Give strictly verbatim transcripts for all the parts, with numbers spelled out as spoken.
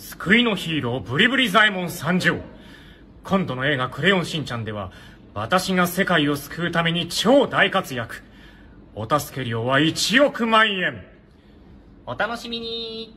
救いのヒーローブリブリ左衛門参上。今度の映画クレヨンしんちゃんでは私が世界を救うために超大活躍。お助け料はいちおくまんえん。お楽しみに。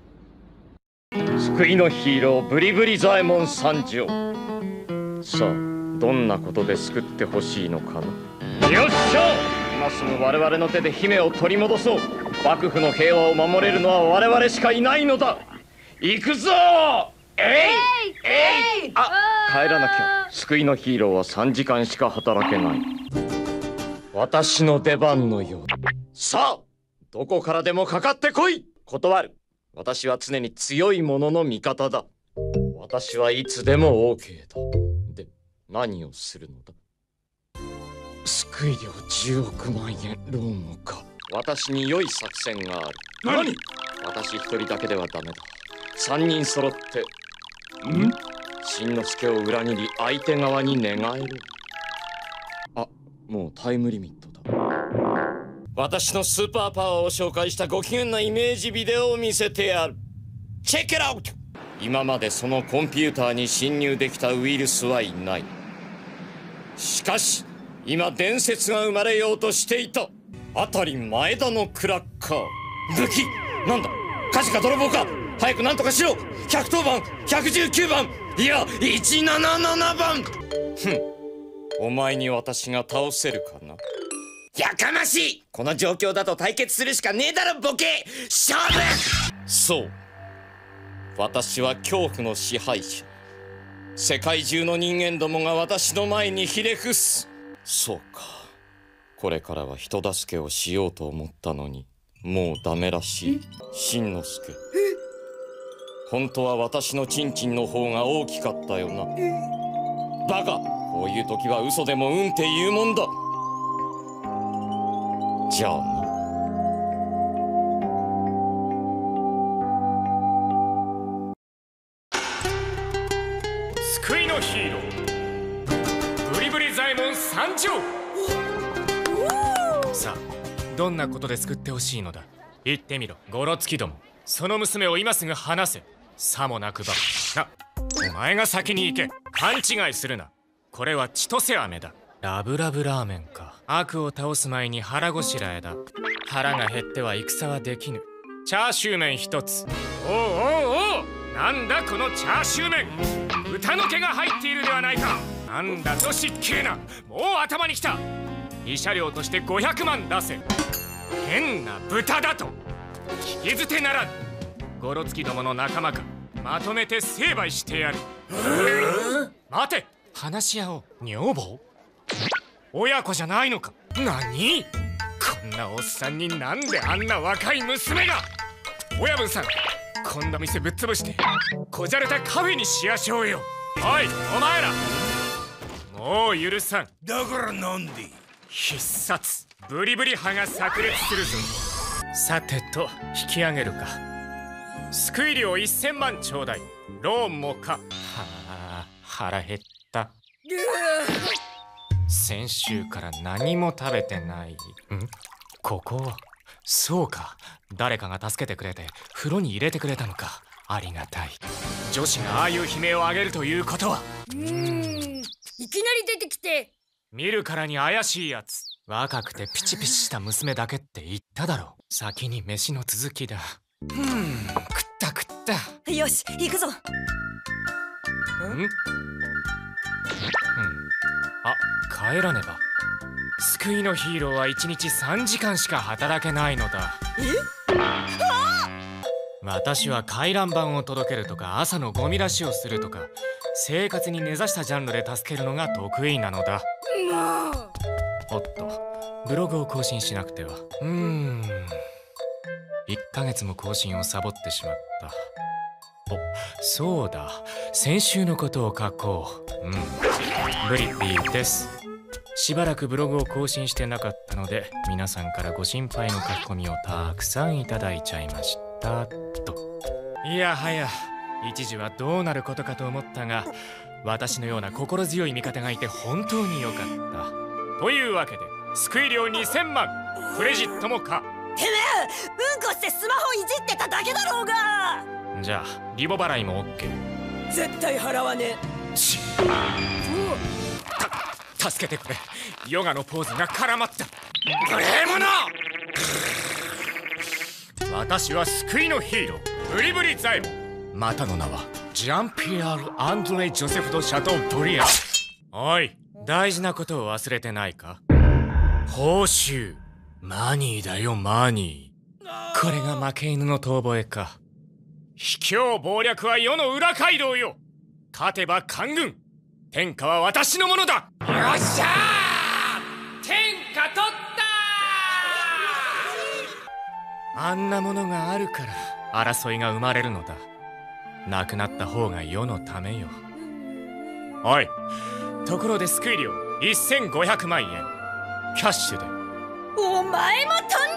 救いのヒーローブリブリ左衛門参上。さあ、どんなことで救ってほしいのかな。よっしゃ、今すぐ我々の手で姫を取り戻そう。幕府の平和を守れるのは我々しかいないのだ。行くぞー。えいえい。あ、帰らなきゃ。救いのヒーローはさんじかんしか働けない。私の出番のようだ。さあ、どこからでもかかってこい。断る。私は常に強い者の味方だ。私はいつでも オーケー だ。で、何をするのだ。救い料じゅうおくまんえんローンもか。私に良い作戦がある。 何？ 私一人だけではダメだ。三人揃ってん？ しんのすけを裏切り相手側に寝返る。あ、もうタイムリミットだ。私のスーパーパワーを紹介したご機嫌なイメージビデオを見せてやる。チェックアウト。今までそのコンピューターに侵入できたウイルスはいない。しかし今伝説が生まれようとしていた。あたり前田のクラッカー。武器なんだ。火事か泥棒か。早く何とかしろ。ひゃくとおばん、ひゃくじゅうきゅうばん、いやいちななななばん。ふん、お前に私が倒せるかな。やかましい。この状況だと対決するしかねえだろボケ。勝負。そう、私は恐怖の支配者。世界中の人間どもが私の前にひれ伏す。そうか、これからは人助けをしようと思ったのにもうダメらしい。しんのすけ、本当は私のチンチンの方が大きかったよな。バカ、こういう時は嘘でもうんって言うもんだ。じゃあな。 救いのヒーローブリブリ左衛門参上。さあ、どんなことで救ってほしいのだ。言ってみろ、ゴロツキども。その娘を今すぐ離せ。さもなくばな、お前が先に行け。勘違いするな。これは千歳飴だ。ラブラブラーメンか。悪を倒す前に腹ごしらえだ。腹が減っては戦はできぬ。チャーシュー麺一つ。おうおうおう、なんだこのチャーシュー麺。豚の毛が入っているではないか。なんだと失敬な。もう頭にきた。慰謝料としてごひゃくまん出せ。変な豚だと聞き捨てならぬ。ゴロツキどもの仲間か。まとめて成敗してやる。待て、話し合おう。女房？親子じゃないのか。何？こんなおっさんになんであんな若い娘が。親分さん、今度店ぶっ潰してこじゃれたカフェにしやしょうよ。おいお前ら、もう許さん。 だからなんで？ 必殺ブリブリ派が炸裂するぞ。さてと、引き上げるか。救い料せんまんちょうだい。ローンもか。はあ、腹減った。先週から何も食べてない。ん？ここはそうか、誰かが助けてくれて風呂に入れてくれたのか。ありがたい。女子がああいう悲鳴を上げるということは。 うーん、いきなり出てきて。 見るからに怪しいやつ。若くてピチピチした娘だけって言っただろ。先に飯の続きだ。うーん、食った食った。 よし、行くぞ。ん？ うん、あ、帰らねば。救いのヒーローはいちにちさんじかんしか働けないのだ。 え？ 私は回覧板を届けるとか朝のゴミ出しをするとか生活に根ざしたジャンルで助けるのが得意なのだ。おっと、ブログを更新しなくては。うーん、いっかげつも更新をサボってしまった。お、そうだ、先週のことを書こう。うん、ブリッピーです。しばらくブログを更新してなかったので皆さんからご心配の書き込みをたくさんいただいちゃいましたと。いやはや、一時はどうなることかと思ったが、私のような心強い味方がいて本当によかった。というわけで救い料にせんまん、クレジットもか。 てめえ、うんこしてスマホいじってただけだろうが。 じゃあリボ払いも OK。 絶対払わねちた助けてくれ。ヨガのポーズが絡まった。無礼者。私は救いのヒーローブリブリザエモン。またの名はジャンピエール・アンドレイ・ジョセフ・ド・シャトー・ブリアン。おい、大事なことを忘れてないか？報酬、マニーだよマニー。これが負け犬の遠吠えか。卑怯謀略は世の裏街道よ。勝てば官軍、天下は私のものだ。よっしゃー、天下取った。あんなものがあるから争いが生まれるのだ。なくなった方が世のためよ。おい、ところで救い料いっせんごひゃくまんえんキャッシュで。 お前も飛んだ。